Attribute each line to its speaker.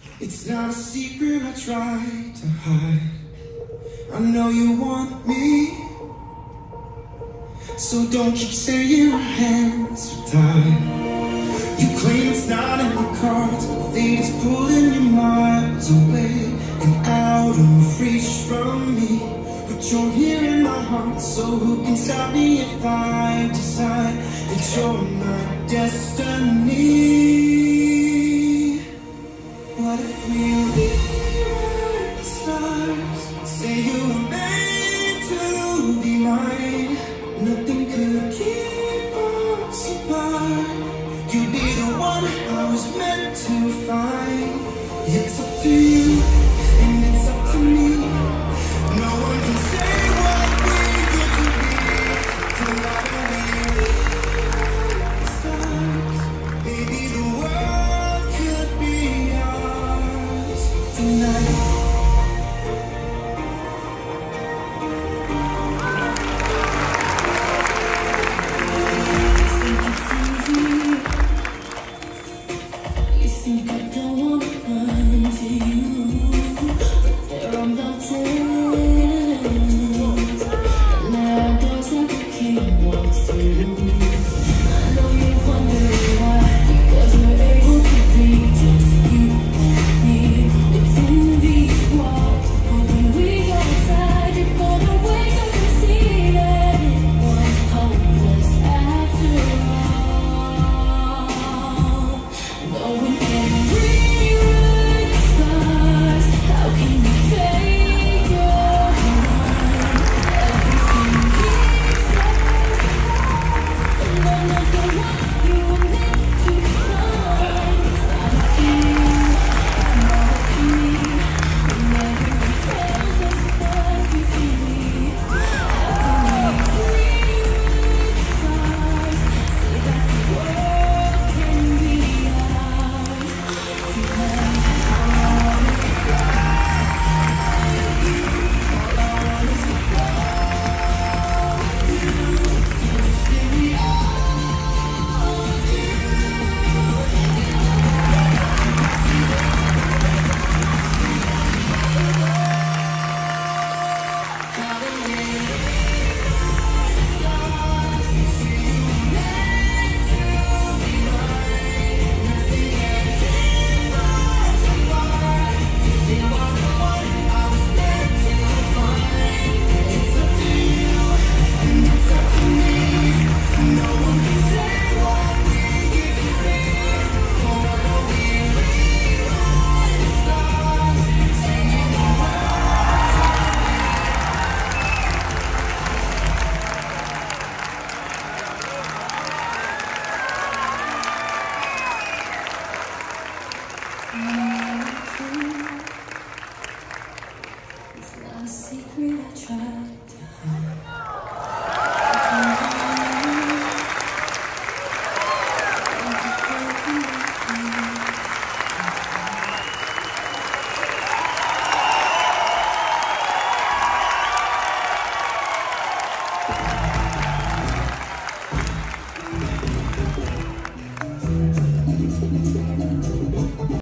Speaker 1: It's not a secret I try to hide. I know you want me, so don't keep saying our hands are tied. You claim it's not in the cards, but fate is pulling you miles away and out of reach from me. But you're here in my heart, so who can stop me if I decide that you're my destiny? What if we rewrite the stars? Say you were meant to be mine. Nothing could keep us apart. You'd be the one I was meant to find. It's up to you, and it's up to me. No one can say what we get to be. Tonight we rewrite the stars. Baby, the world could be ours tonight. You think